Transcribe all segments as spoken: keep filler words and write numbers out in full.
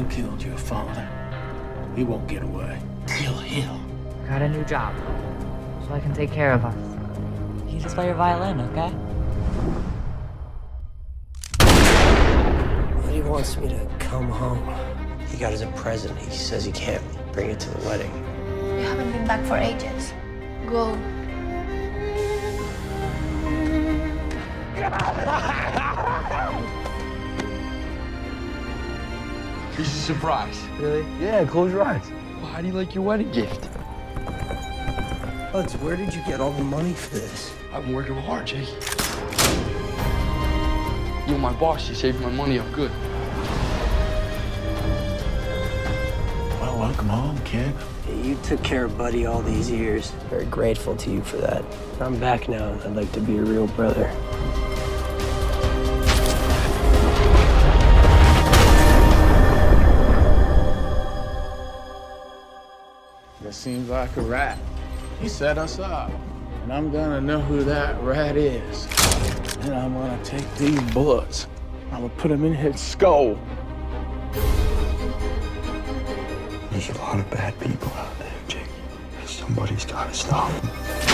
killed your father. He won't get away. Kill him. Got a new job, so I can take care of us. You just play your violin, okay? But he wants me to come home. He got as a present. He says he can't bring it to the wedding. You haven't been back for ages. Go. It's a surprise. Really? Yeah, close your eyes. Well, how do you like your wedding gift? Buds, where did you get all the money for this? I've been working hard, Jake. You're my boss. You saved my money up good. Well, welcome home, kid. You took care of Buddy all these years. Very grateful to you for that. I'm back now, and I'd like to be a real brother. That seems like a rat. He set us up, and I'm gonna know who that rat is. And I'm gonna take these bullets. I'm gonna put them in his skull. There's a lot of bad people out there, Jake. Somebody's gotta stop them.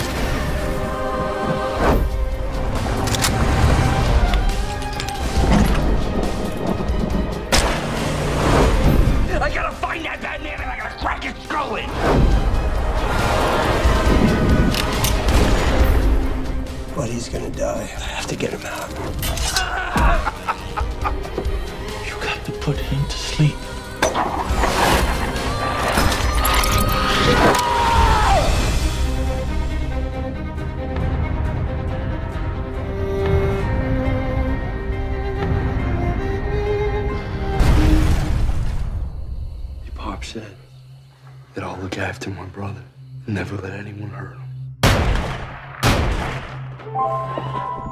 I gotta find that bad man and I gotta crack his skull in. Buddy's gonna die. I have to get him out. You got to put him to sleep. Your pop said that I'll look after my brother and never let anyone hurt him.